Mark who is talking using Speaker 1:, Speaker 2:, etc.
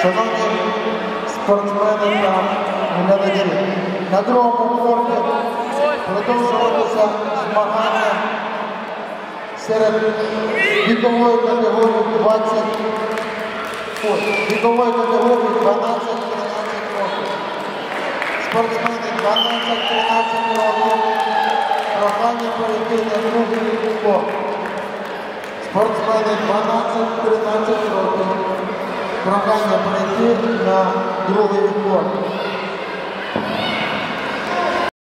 Speaker 1: Шановні спортсмени та глядачі, на другому корті продовжувалися змагання серед вікової категорії 12-13 років. Спортсмени 12-13 років, прохання перейти на другий корт. Спортсмени 12-13 років, прохання перейти на другий корт.